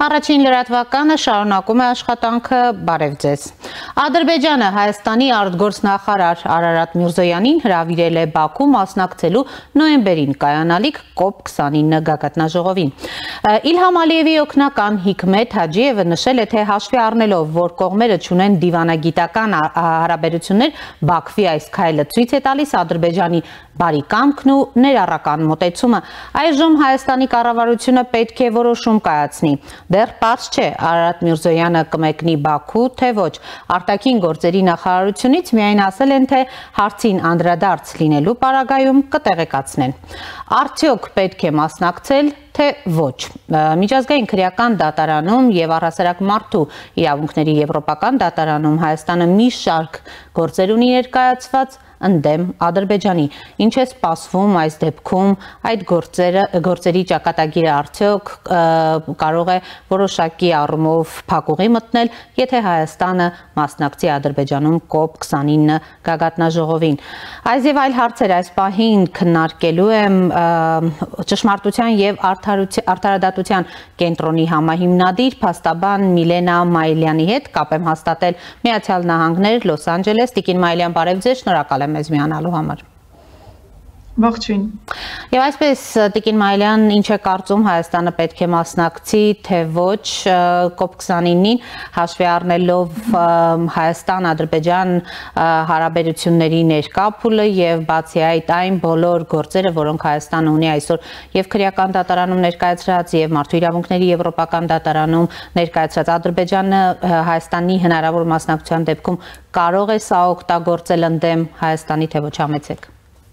Առաջին լրատվականը շարունակում է աշխատանքը, բարև ձեզ։ Ադրբեջանը Հայաստանի արտգործնախարար Արարատ Միրզոյանին հրավիրել է Բաքու մասնակցելու նոյեմբերին կայանալիք COP29 գագաթնաժողովին։ Իլհամ Ալիևի օգնական Հիկմետ Հաջիևը նշել է, թե հաշվի առնելով, որ կողմերը չունեն դիվանագիտական հարաբերություններ, Բաքվի այս քայլը ցույց է տալիս Ադրբեջանի բարի կամքն ու ներառական մոտեցումը։ Այժմ Հայաստանի կառավարությունը պետք է որոշում կայացնի։ Դեռ պարզ չէ Արարատ Միրզոյանը կմեկնի Բաքու, թե ոչ։ Արտաքին գործերի նախարարությունից միայն ասել են, թե հարցին անդրադարձ լինելու պարագայում կտեղեկացնեն։ Արդյոք պետք է մասնակցել, թե ոչ։ Միջազգային քրեական դատարանում եւ առհասարակ մարդու իրավունքների եվրոպական դատարանում Հայաստանը մի շարք գործեր ունի ներկայացված ընդդեմ Ադրբեջանի։ Ինչ է սպասվում այս դեպքում, այդ գործերի ճակատագիրը արդյոք կարող է որոշակի առումով փակուղի մտնել, եթե Հայաստանը մասնակցի Ադրբեջանում COP29 գագաթնաժողովին։ Այս եւ այլ հարցեր այս պահին քննարկելու եմ ճշմարտության եւ արդարադատության կենտրոնի համահիմնադիր փաստաբան Միլենա Մայիլյանի հետ կապ եմ հաստատել Միացյալ Նահանգներ, Լոս Անջելես։ Տիկին Մայիլյան, բարև ձեզ, շնորհակալ եմ մեզ միանալու համար։ Ողջույն։ Եվ այսպես, Տիկին Մայիլյան, ինչ է կարծում Հայաստանը պետք է մասնակցի, թե ոչ COP29-ին, հաշվի առնելով Հայաստան-Ադրբեջան հարաբերությունների ներկա փուլը եւ բացի այդ այն բոլոր գործերը, որոնք Հայաստանը ունի այսօր եւ քրեական դատարանում ներկայացրած եւ մարդու իրավունքների եվրոպական դատարանում ներկայացրած Ադրբեջանը Հայաստանի հնարավոր մասնակցության դեպքում կարող է սա օգտագործել ընդդեմ Հայաստանի, թե ոչ, համեցեք։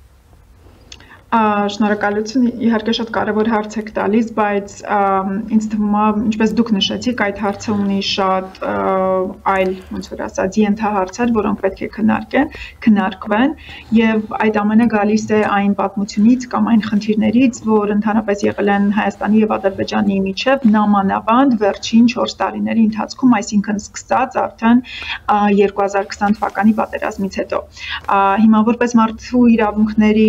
Շնորհակալություն, իհարկե շատ կարևոր հարց եք տալիս, բայց ինձ թվում է, ինչպես դուք նշեցիք, այդ հարցը ունի շատ այլ, ոնց որ ասած, ենթահարցեր, որոնք պետք է քննարկվեն, եւ այդ ամենը գալիս է այն պատմությունից կամ այն խնդիրներից, որ ընդհանրապես եղել են Հայաստանի եւ Ադրբեջանի միջեւ նամանավանդ վերջին 4 տարիների ընթացքում, այսինքն սկսած արդեն 2020 թվականի պատերազմից հետո։ Հիմա որպես մարդու իրավունքների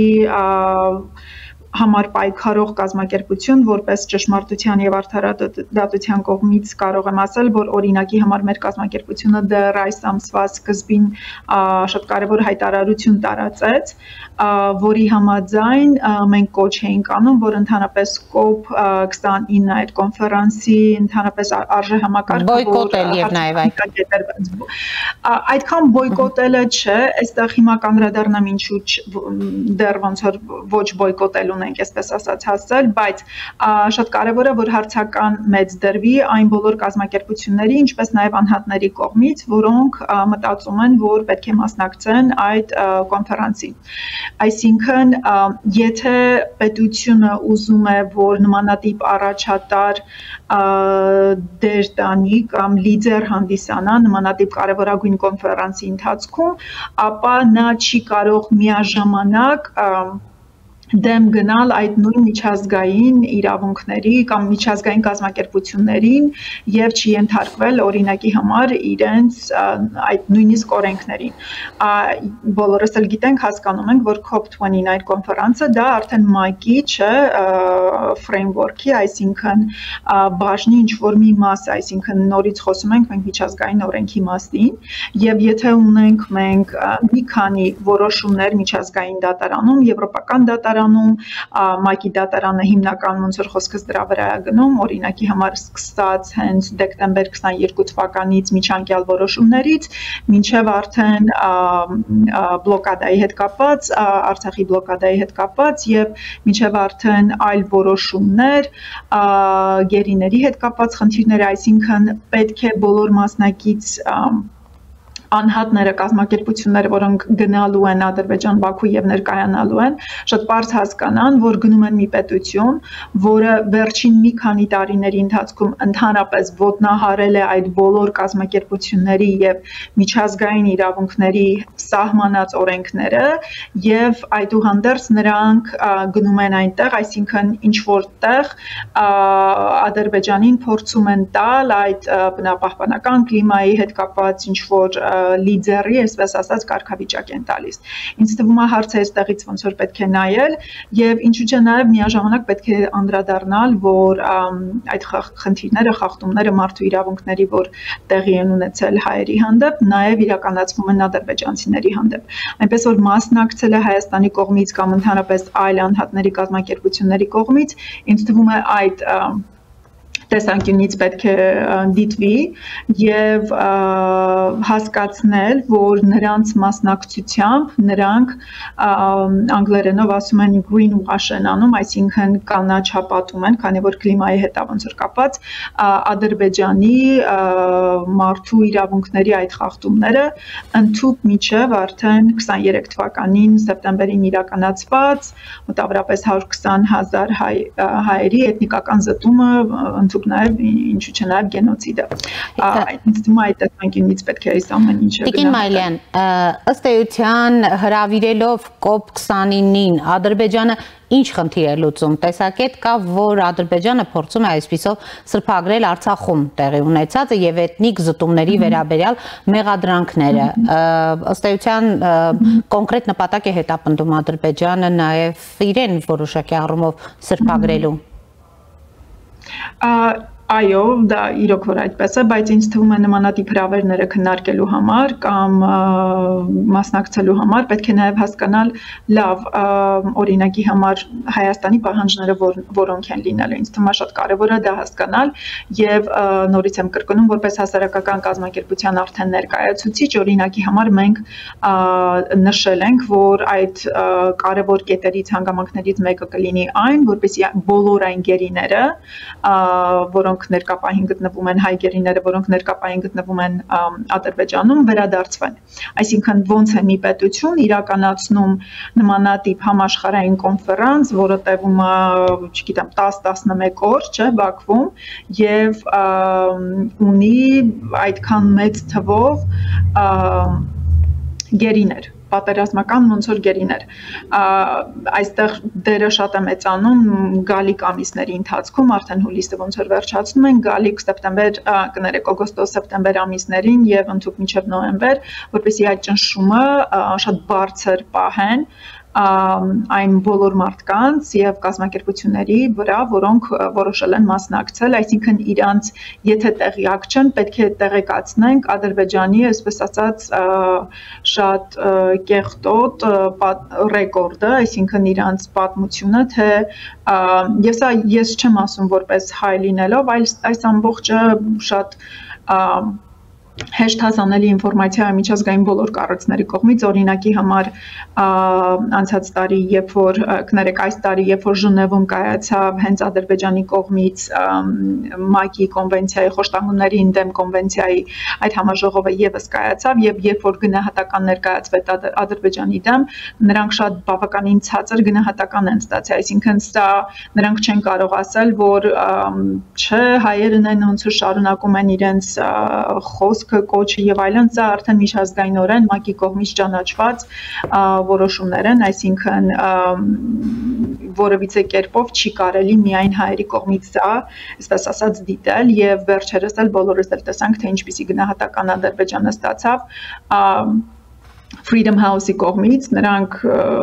համար պայքարող կազմակերպություն, որպես ճշմարտության եւ արդարադատության կողմից կարող եմ ասել, որ օրինակի համար մեր կազմակերպությունը դեռ այս ամսվա սկզբին շատ կարևոր հայտարարություն տարածեց, որի համաձայն մենք կոչ էինք անում, որ ընդհանրապես COP29 այդ կոնֆերանսի ընդհանրապես արժեհամակարգը բոյկոտել եւ նաեւ այդքան բոյկոտելը չէ, այստեղ հիմա կանդրադառնամ ինչու դեռ ոնց որ ոչ բոյկոտել ենք, այսպես ասած հասել, բայց շատ կարևոր է, որ հարցական մեծ դրվի այն բոլոր կազմակերպությունների, ինչպես նաև անհատների կողմից, որոնք մտածում են, որ պետք է մասնակցեն այդ կոնֆերանսին։ Այսինքն, եթե պետությունը ուզում է, որ նմանատիպ առաջատար դեր տանի կամ լիդեր հանդիսանա նմանատիպ կարևորագույն կոնֆերանսի ընթացքում, ապա նա չի կարող միաժամանակ դեմ գնալ այդ նույն միջազգային իրավունքների կամ միջազգային կազմակերպություններին եւ չենթարկվել օրինակի համար իրենց այդ նույնիսկ օրենքներին։ Բոլորս էլ գիտենք, հասկանում ենք, որ COP29 կոնֆերանսը դա արդեն MAC-ի չէ, ֆրեյմվորքի, այսինքն բաժնի ինչ-որ մի մաս, այսինքն նորից խոսում ենք մենք միջազգային օրենքի մասին, եւ եթե ունենք մենք մի քանի որոշումներ միջազգային դատարանում, եվրոպական դատարանում, MAC-ի դատարանը հիմնական ոնց որ խոսքս դրա վրա է գնում, օրինակի համար սկսած հենց դեկտեմբեր 22 թվականից միջանկյալ որոշումներից, մինչև արդեն բլոկադայի հետ կապված, Արցախի բլոկադայի հետ կապված եւ մինչև արդեն այլ որոշումներ, գերիների հետ կապված խնդիրներ, այսինքն պետք է բոլոր մասնակից անհատները, կազմակերպությունները, որոնք գնալու են Ադրբեջան, Բաքու եւ ներկայանալու են, շատ պարզ հասկանան, որ գնում են մի պետություն, որը վերջին մի քանի տարիների ընթացքում ընդհանրապես ոտնահարել է այդ բոլոր կազմակերպությունների եւ միջազգային իրավունքների սահմանած օրենքները եւ այդուհանդերձ նրանք գնում են այնտեղ, այսինքն ինչ որտեղ Ադրբեջանին փորձում են տալ այդ բնապահպանական կլիմայի հետ կապված ինչ որ լիդերի, այսպես ասած, կարգավիճակ են տալիս։ Ինձ թվում է հարցը այստեղից ոնց որ պետք է նայել եւ ինչու՞ չէ նաեւ միաժամանակ պետք է անդրադառնալ, որ այդ խնդիրները, խախտումները մարդու իրավունքների, որ տեղի են ունեցել հայերի հանդեպ, նաեւ իրականացվում են ադրբեջանցիների հանդեպ։ Այնպես որ մասնակցել է Հայաստանի կողմից կամ ընդհանրապես այլ անհատների կազմակերպությունների կողմից, ինձ թվում է այդ տեսանկյունից պետք է դիտվի եւ հասկացնել, որ նրանց մասնակցությամբ նրանք անգլերենով ասում են greenwash են անում, այսինքն կանաչապատում են, քանի որ կլիմայի հետ ոնց որ կապված Ադրբեջանի մարդու իրավունքների այդ խախտումները ընդհուպ միջև արդեն 23 թվականին սեպտեմբերին իրականացված մոտավորապես 120,000 հայերի էթնիկական զտումը ընդհուպ նաև ինչու՞ չէ նաև գենոցիդը։ Ինձ թվում է այդ տեսանկյունից պետք է այս ամեն ինչը Տիկին Մայլյան, ըստ էության հրավիրելով COP29-ին Ադրբեջանը ինչ խնդիր է լուծում։ Տեսակետ կա, որ Ադրբեջանը փորձում է այսպիսով սրբագրել Արցախում տեղի ունեցածը եւ էթնիկ զտումների վերաբերյալ մեղադրանքները։ Ըստ էության կոնկրետ նպատակ է հետապնդում Ադրբեջանը նաև իրեն որոշակի առումով սրբագրելու։ Այո, դա իրոք որ այդպես է, բայց ինձ թվում է նմանատիպ հրավերները քննարկելու համար կամ մասնակցելու համար պետք է նաև հասկանալ լավ օրինակի համար Հայաստանի պահանջները որոնք են լինելու։ Ինձ թվում է շատ կարևոր է դա հասկանալ եւ նորից եմ կրկնում, որպես հասարակական կազմակերպության արդեն ներկայացուցիչ օրինակի համար մենք նշել ենք, որ այդ կարևոր կետերից հանգամանքներից մեկը կլինի այն, որպեսզի բոլոր այն գերիները, որոնք ներկապահին գտնվում են հայ գերիները, որոնք ներկապահին գտնվում են Ադրբեջանում, վերադարձվեն։ Այսինքն ոնց է մի պետություն իրականացնում նմանատիպ համաշխարհային կոնֆերանս, որը տևում է, չգիտեմ, 10-11 օր, չէ, Բաքվում, եւ ունի այդքան մեծ թվով գերիներ, պատերազմական ոնց որ գերիներ։ Այստեղ դերը շատ է մեծանում գալիք ամիսների ընթացքում, արդեն հուլիսը ոնց որ վերջացնում են, գալիք սեպտեմբեր, կներեք, օգոստոս-սեպտեմբեր ամիսներին եւ ընդհանուր մինչեւ նոյեմբեր, որպեսզի այդ ճնշումը շատ բարձր պահեն այն բոլոր մարդկանց եւ կազմակերպությունների վրա, որոնք որոշել են մասնակցել, այսինքն իրանց եթե տեղյակ չեն, պետք է տեղեկացնենք Ադրբեջանի, այսպես ասած, շատ կեղտոտ ռեկորդը, այսինքն իրանց պատմությունը, թե եւ սա ես չեմ ասում որպես հայ լինելով, այլ այս ամբողջը շատ հեշտ հասանելի ինֆորմացիա է միջազգային բոլոր կառույցների կողմից, օրինակի համար անցած տարի, երբ որ կներեք այս տարի, երբ որ Ժնևում կայացավ հենց Ադրբեջանի կողմից ՄԱԿ-ի կոնվենցիայի խոշտանգումների դեմ կոնվենցիայի այդ համաժողովը եւս կայացավ եւ երբ որ գնահատական ներկայացվեց Ադրբեջանի դեմ, նրանք շատ բավականին ցածր գնահատական են ստացել, այսինքն սա նրանք չեն կարող ասել, որ չէ, հայերն են ոնց որ շարունակում են իրենց խոսքը, կոչը եւ այլն, սա արդեն միջազգայինորեն ՄԱԿ-ի կողմից ճանաչված որոշումներ են, այսինքն որևիցե կերպով չի կարելի միայն հայերի կողմից սա, այսպես ասած, դիտել եւ վերջերս էլ բոլորս էլ տեսանք, թե ինչպիսի գնահատական Ադրբեջանը ստացավ Freedom House-ի կողմից, նրանք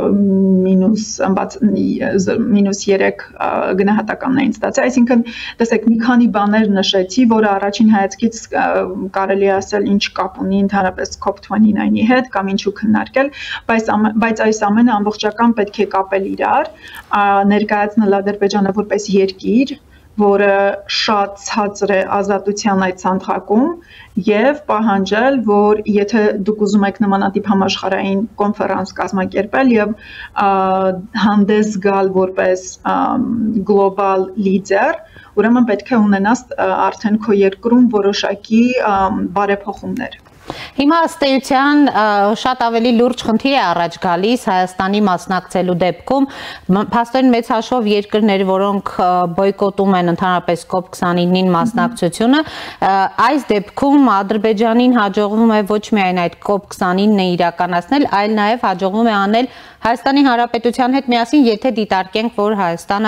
-3 գնահատականն էին ստացել, այսինքն տեսեք մի քանի բաներ նշեցի, որը առաջին հայացքից կարելի ասել ինչ կապ ունի ընդհանրապես COP29-ի հետ կամ ինչու քննարկել, բայց այս ամենը ամբողջական պետք է կապել իրար, ներկայացնել Ադրբեջանը որպես երկիր, որը շատ ցածր է ազատության այդ ցանցակում եւ պահանջել, որ եթե դուք ուզում եք նմանատիպ համաշխարհային կոնֆերանս կազմակերպել եւ հանդես գալ որպես գլոբալ լիդեր, ուրեմն պետք է ունենաս արդեն քո երկրում որոշակի բարեփոխումներ։ Հիմա ըստ էության շատ ավելի լուրջ խնդիր է առաջ գալիս Հայաստանի մասնակցելու դեպքում, փաստորեն մեծ հաշվով երկրներ, որոնք բոյկոտում են ընդհանրապես COP29-ին մասնակցությունը, այս դեպքում Ադրբեջանին հաջողվում է ոչ միայն այդ COP29-ը իրականացնել, այլ նաև հաջողվում է անել Հայաստանի Հանրապետության հետ միասին, եթե դիտարկենք, որ Հայաստանը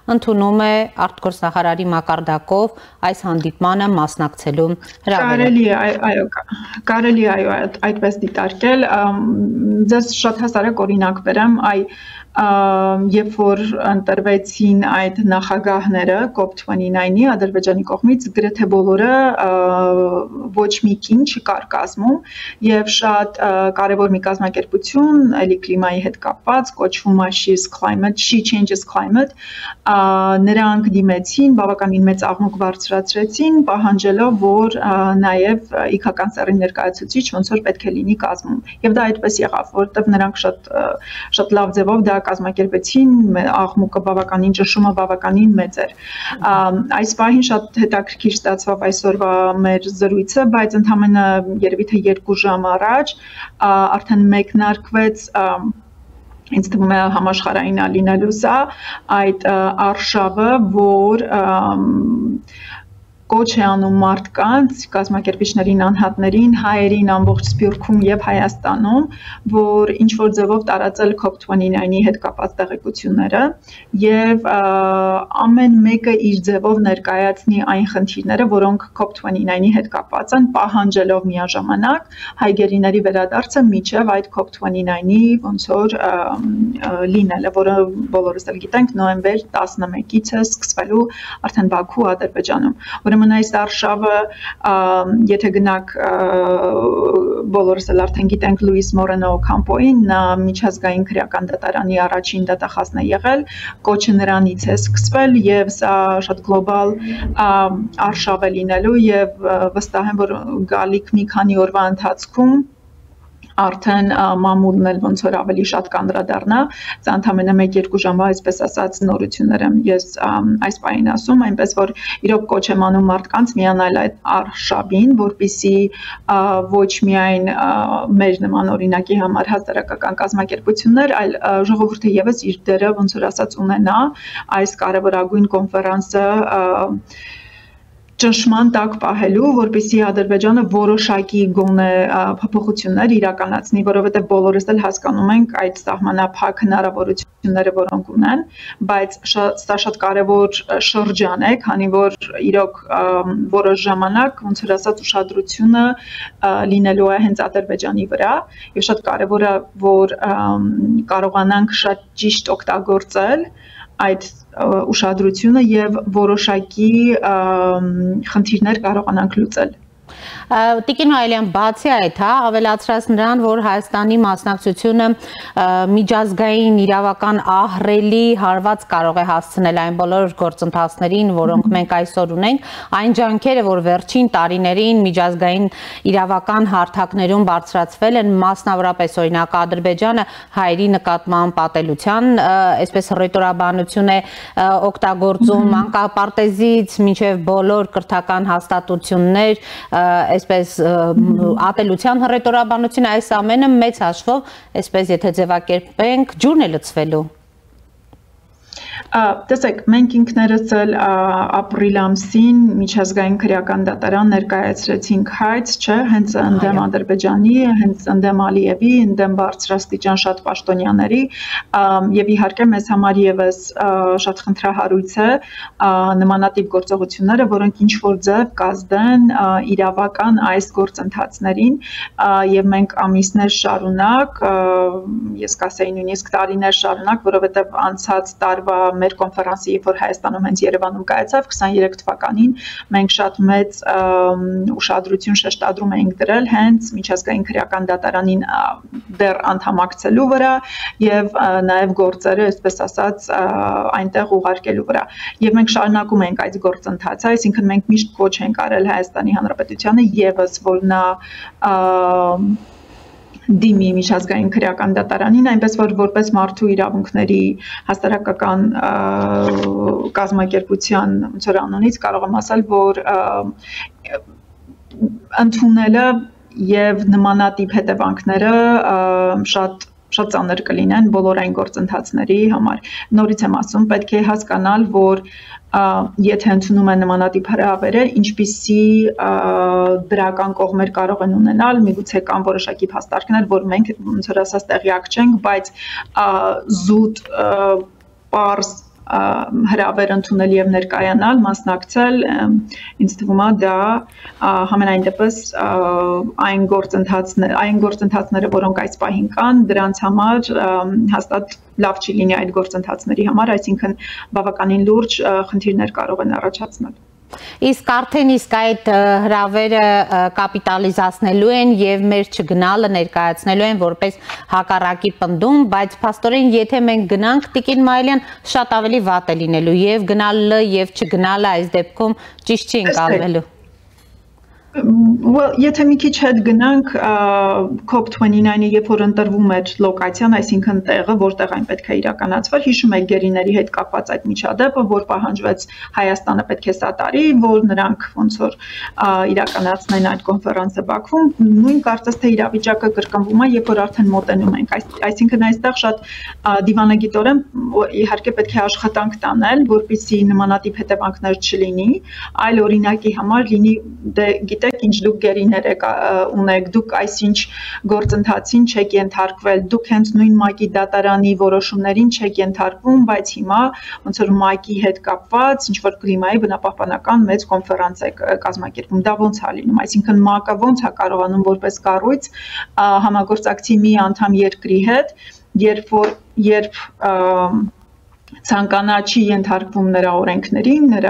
ընդունում է արտգործնախարարի մակարդակով այս հանդիպմանը մասնակցելու հրավերը։ Կարելի է այդպես դիտարկել, ձեզ շատ հասարակ օրինակ բերեմ, երբ որ ընտրվեցին այդ նախագահները COP29-ի Ադրբեջանի կողմից, գրեթե բոլորը ոչ մի կին չկար կազմում եւ շատ կարեւոր մի կազմակերպություն, էլի կլիմայի հետ կապված, կոչվում է She Changes Climate, նրանք դիմեցին, բավականին մեծ աղմուկ բարձրացրեցին, պահանջելով, որ նաեւ իգական սեռի ներկայացուցիչ ոնց որ պետք է լինի կազմում։ Եվ դա այդպես եղավ, որովհետեւ նրանք շատ լավ ձևով դա կազմակերպեցին, աղմուկը բավականին, ճնշումը բավականին մեծ էր։ Այս պահին շատ հետաքրքիր ստացվավ այսօրվա մեր զրույցը, բայց ընդամենը երևի թե 2 ժամ առաջ արդեն մեկնարկվեց ինձ թվում է համաշխարհային լինելու սա այդ արշավը, որ կոչ է անում մարդկանց, կազմակերպիչներին, անհատներին, հայերին ամբողջ Սփյուռքում եւ Հայաստանում, որ ինչ որ ձևով տարածել COP29-ի հետ կապված տեղեկությունները եւ ամեն մեկը իր ձևով ներկայացնի այն խնդիրները, որոնք COP29-ի հետ կապված են, պահանջելով միաժամանակ հայգերիների վերադարձը միջև այդ COP29-ի ոնց որ լինելը, որը բոլորս էլ գիտենք, նոյեմբեր 11-ից է սկսվելու արդեն Բաքու, Ադրբեջանում։ Ուրեմն այս արշավը, եթե գնանք բոլորս էլ արդեն գիտենք Լուիս Մորենո Օքամպոին, նա միջազգային քրեական դատարանի առաջին դատախազն է եղել, կոչը նրանից է սկսվել եւ սա շատ գլոբալ արշավ է լինելու եւ վստահ եմ, որ գալիք մի քանի օրվա ընթացքում արդեն մամուլն էլ ոնց որ ավելի շատ կանդրադառնա, սա ընդամենը 1-2 ժամվա, այսպես ասած, նորություններ եմ ես այս պահին ասում, այնպես որ իրոք կոչ եմ անում մարդկանց միանալ այդ արշավին, որպեսզի ոչ միայն մեր նման օրինակի համար հասարակական կազմակերպություններ, այլ ժողովուրդը եւս իր դերը ոնց որ ասած ունենա այս կարևորագույն կոնֆերանսը ճնշման տակ պահելու, որպեսզի Ադրբեջանը որոշակի գոնե փոփոխություններ իրականացնի, որովհետև բոլորս էլ հասկանում ենք այդ սահմանափակ հնարավորությունները, որոնք ունեն, բայց սա շատ կարևոր շրջան է, քանի որ իրոք որոշ ժամանակ, ոնց որ ասած, ուշադրությունը լինելու է հենց Ադրբեջանի վրա, եւ շատ կարևոր է, որ կարողանանք շատ ճիշտ օգտագործել այդ ուշադրությունը եւ որոշակի խնդիրներ կարողանանք լուծել։ Տիկին Հայլյան, բացի այդ, ավելացրած նրան, որ Հայաստանի մասնակցությունը միջազգային իրավական ահռելի հարված կարող է հասցնել այն բոլոր գործընթացներին, որոնք մենք այսօր ունենք, այն ջանքերը, որ վերջին տարիներին միջազգային իրավական հարթակներում բարձրացվել են, մասնավորապես օրինակ Ադրբեջանը հայերի նկատմամբ պատելության, այսպես ռետորաբանություն է օգտագործում, մանկապարտեզից մինչև բոլոր կրթական հաստատություններ, այսպես ատելության հռետորաբանություն, այս ամենը մեծ հաշվով, այսպես եթե ձևակերպենք, ջուրն է լցվելու։ Տեսեք, մենք ինքներս էլ ապրիլ ամսին միջազգային քրեական դատարան ներկայացրեցինք հայց, չէ, հենց ընդդեմ Ադրբեջանի, հենց ընդդեմ Ալիևի, ընդդեմ բարձրաստիճան շատ պաշտոնյաների, եւ իհարկե մեզ համար եւս շատ խնդրահարույց է նմանատիպ գործողությունները, որոնք ինչ որ ձև կազդեն իրավական այս գործընթացներին, եւ մենք ամիսներ շարունակ, ես կասեի նույնիսկ տարիներ շարունակ, որովհետեւ անցած տարվա մեր կոնֆերանսի, երբ որ Հայաստանում հենց Երևանում կայացավ 23 թվականին, մենք շատ մեծ ուշադրություն շեշտադրում էինք դրել հենց միջազգային քրեական դատարանին դեռ անդամակցելու վրա եւ նաեւ գործերը, այսպես ասած, այնտեղ ուղարկելու վրա։ Եվ մենք շարունակում ենք այդ գործընթացը, այսինքն մենք միշտ կոչ ենք արել Հայաստանի Հանրապետությանը եւս, որ նա դիմի միջազգային քրեական դատարանին, այնպես որ որպես մարդու իրավունքների հասարակական կազմակերպության անունից կարող եմ ասել, որ ընդունելը եւ նմանատիպ հետևանքները շատ ծանր կլինեն բոլոր այն գործընթացների համար։ Նորից եմ ասում, պետք է հասկանալ, որ եթե ընդունում են նմանատիպ հրավերներ, ինչպիսի դրական կողմեր կարող են ունենալ, միգուցե կան որոշակի փաստարկներ, որ մենք ոնց որ ասած տեղյակ չենք, բայց զուտ պարզ հրավեր ընդունել եւ ներկայանալ, մասնակցել, ինձ թվում է դա համենայն դեպս այն գործընթացները, որոնք այս պահին կան, դրանց համար հաստատ լավ չի լինի այդ գործընթացների համար, այսինքն բավականին լուրջ խնդիրներ կարող են առաջացնել։ Իսկ արդեն այդ հրավերը կապիտալիզացնելու են եւ մեր չգնալը ներկայացնելու են որպես հակառակի պնդում, բայց փաստորեն եթե մենք գնանք Տիկին Մայիլյան, շատ ավելի վատ է լինելու եւ գնալը եւ չգնալը այս դեպքում ճիշտ չի ընկալվելու։ Well, եթե մի քիչ հետ գնանք COP29-ի, երբ որ ընտրվում էր լոկացիան, այսինքն տեղը, որտեղ այն պետք է իրականացվեր, հիշում եք գերիների հետ կապված այդ միջադեպը, որ պահանջվեց Հայաստանը պետք է սատարի, որ նրանք ոնց որ իրականացնեն այդ կոնֆերանսը Բաքվում, նույն կարծես թե իրավիճակը կրկնվում է, երբ որ արդեն մոտենում ենք, այսինքն այստեղ շատ դիվանագիտորեն իհարկե պետք է աշխատանք տանել, որպեսզի նմանատիպ հետևանքներ չլինի, այլ օրինակի համար լինի գիտեք ինչ դուք գերիներ ունեք, դուք այսինչ գործընթացին չեք ենթարկվել, դուք հենց նույն ՄԱԿ-ի դատարանի որոշումներին չեք ենթարկվում, բայց հիմա ոնց որ ՄԱԿ-ի հետ կապված ինչ որ կլիմայի բնապահպանական մեծ կոնֆերանս է կազմակերպում, դա ոնց է լինում, այսինքն ՄԱԿ-ը ոնց է կարողանում որպես կառույց համագործակցի մի անդամ երկրի հետ, երբ ցանկանա չի ենթարկվում նրա օրենքներին, նրա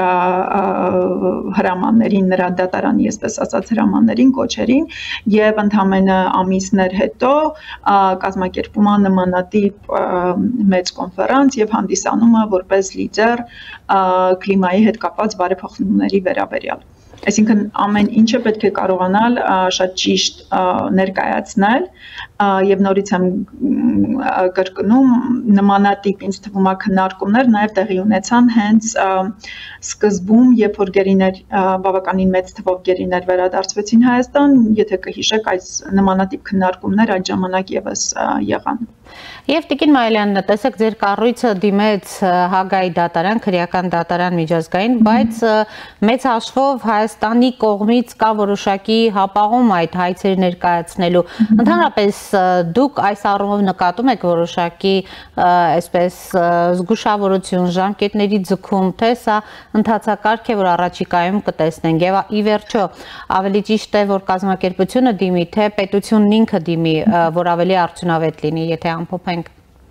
հրամաններին, նրա դատարանի, այսպես ասած, հրամաններին, կոչերին եւ ընդամենը ամիսներ հետո կազմակերպում է նմանատիպ մեծ կոնֆերանս եւ հանդիսանում է որպես լիդեր կլիմայի հետ կապված բարեփոխումների վերաբերյալ։ Այսինքն ամեն ինչը պետք է կարողանալ շատ ճիշտ ներկայացնել եւ նորից եմ կրկնում նմանատիպ ինձ թվում է քննարկումներ նաեւ տեղի ունեցան հենց սկզբում, երբ որ գերիներ բավականին մեծ թվով գերիներ վերադարձվեցին Հայաստան, եթե կհիշեք, այս նմանատիպ քննարկումներ այդ ժամանակ եւս եղան։ Եվ Տիկին Մայիլյան, տեսեք ձեր կառույցը դիմեց Հագայի դատարան, քրեական դատարան միջազգային, բայց մեծ հաշվով Հայաստանի կողմից կա որոշակի հապաղում այդ հայցեր ներկայացնելու։ Ընդհանրապես դուք այս առումով նկատում եք որոշակի այսպես զգուշավորություն, ժամկետների ձգում, թե սա ընթացակարգ է, որ առաջիկայում կտեսնենք եւ ի վերջո ավելի ճիշտ է, որ կազմակերպությունը դիմի, թե պետությունն ինքը դիմի, որ ավելի արդյունավետ լինի, եթե ամփոփենք։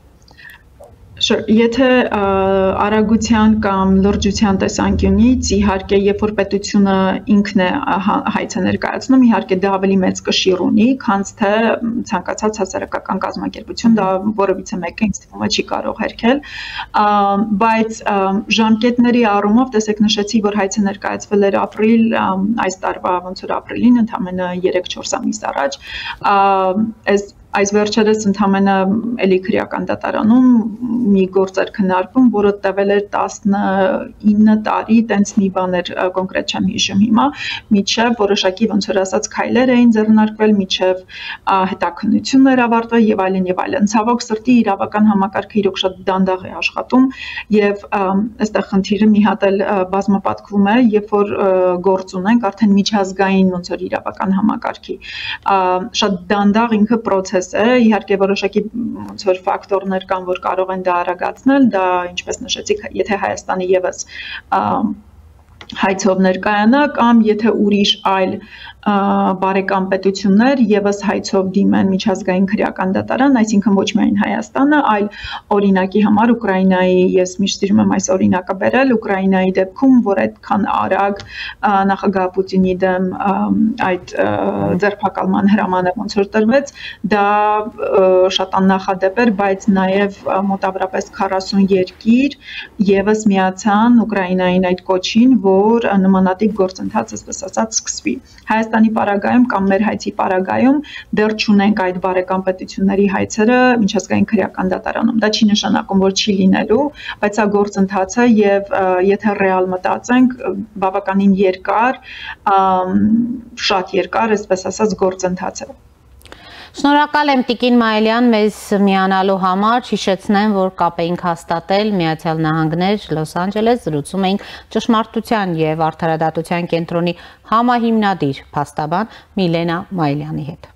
Եթե արագության կամ լրջության տեսանկյունից իհարկե երբ որ պետությունը ինքն է հայցը ներկայացնում, իհարկե դա ավելի մեծ կշիռ ունի, քան թե ցանկացած հասարակական կազմակերպություն դա որևիցե մեկը ինձ թվում է չի կարող հերքել, բայց ժամկետների առումով տեսեք նշեցի, որ հայցը ներկայացվել էր ապրիլ այս տարվա ոնց որ ապրիլին ընդամենը 3-4 ամիս առաջ, այս վերջերս ընդամենը էլի քրեական դատարանում մի գործ էր քննարկվում, որը տևել էր 19 տարի, տենց մի բան էր կոնկրետ չեմ հիշում հիմա, միջև որոշակի ոնց որ ասած քայլեր էին ձեռնարկվել, միջև հետաքննություններ ավարտվել եւ այլն։ Ցավոք սրտի իրավական համակարգը իրոք շատ դանդաղ է աշխատում եւ այստեղ խնդիրը մի հատ էլ բազմապատկվում է, երբ որ գործ ունենք արդեն միջազգային ոնց որ իրավական համակարգի շատ դանդաղ ինքը process իհարկե որոշակի ոնց որ ֆակտորներ կան, որ կարող են դա արագացնել, դա ինչպես նշեցիք, եթե Հայաստանը եւս հայցով ներկայանա կամ եթե ուրիշ այլ բարեկամ պետություններ եւս հայցով դիմեն միջազգային քրեական դատարան, այսինքն ոչ միայն Հայաստանը, այլ օրինակի համար Ուկրաինայի, ես միշտ սիրում եմ այս օրինակը բերել, Ուկրաինայի դեպքում, որ այդքան արագ նախագահ Պուտինի դեմ այդ ձերբակալման հրամանը ոնց որ տրվեց, դա շատ աննախադեպ էր, բայց նաեւ մոտավորապես 40 երկիր եւս միացան Ուկրաինային այդ կոչին, որ նմանատիպ գործընթաց այսպես ասած սկսվի։ Հայաստանի պարագայում կամ մեր հայցի պարագայում դեռ չունենք այդ բարեկամ պետությունների հայցերը միջազգային քրեական դատարանում։ Դա չի նշանակում, որ չի լինելու, բայց սա գործընթաց է եւ եթե ռեալ մտածենք, բավականին երկար, շատ երկար, այսպես ասած գործընթաց է։ Շնորհակալ եմ Տիկին Մայիլյան մեզ միանալու համար, հիշեցնեմ, որ կապ էինք հաստատել Միացյալ Նահանգներ, Լոս Անջելես, զրուցում էինք ճշմարտության եւ արդարադատության կենտրոնի համահիմնադիր փաստաբան Միլենա Մայիլյանի հետ։